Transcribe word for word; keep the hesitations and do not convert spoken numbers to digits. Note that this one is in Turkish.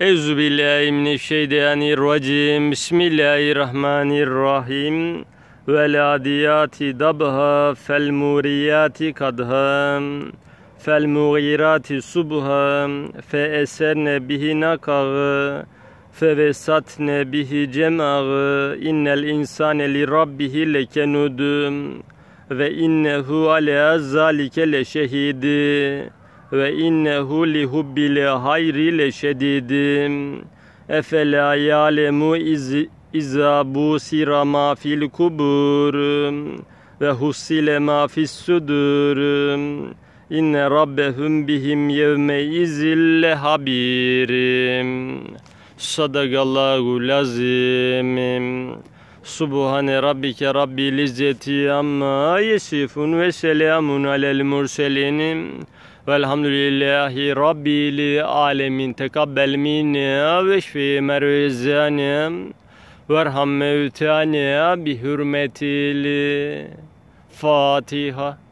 Euzubillahimineşşeytanirracim. Bismillahirrahmanirrahim. Vel adiyati dabha fel muriyati kadha fel mughirati subha fe eserne bihi nakağı fe vesatne bihi cemağı innel insane li rabbihi lekenud ve innehu ala zalike leşehidi ve innehu li hubbil hayri leşedidim efela ya'lemu iz İza busira ma fil kubur ve hussile ma fis sudur inne rabbehum bihim yevme izil habirim. Sadakallahu lazim. Subhane rabbike rabbil izzeti amma yesifun ve selamun alel murselin velhamdülillahi rabbil alemin. Tekabbel minna ve şfi mervezana Verham mevtâne bi hürmetil Fatiha.